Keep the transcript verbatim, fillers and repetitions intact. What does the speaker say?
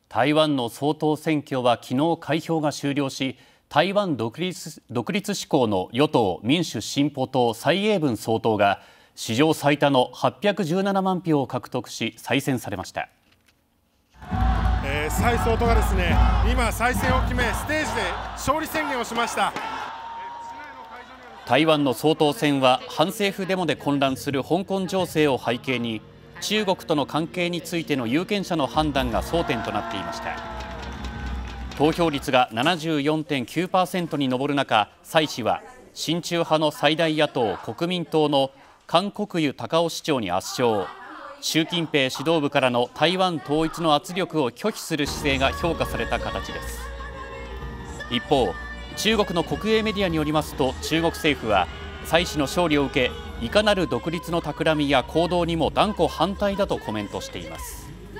台湾の総統選挙は昨日開票が終了し、台湾独立、独立志向の与党民主進歩党蔡英文総統が史上最多のはっぴゃくじゅうななまんひょうを獲得し再選されました。 えー、蔡総統がですね、今再選を決めステージで勝利宣言をしました。 台湾の総統選は反政府デモで混乱する香港情勢を背景に、中国との関係についての有権者の判断が争点となっていました。投票率が ななじゅうよんてんきゅうパーセント に上る中、蔡氏は親中派の最大野党国民党の韓国瑜高雄市長に圧勝。習近平指導部からの台湾統一の圧力を拒否する姿勢が評価された形です。一方、中国の国営メディアによりますと、中国政府は蔡氏の勝利を受け、いかなる独立の企みや行動にも断固反対だとコメントしています。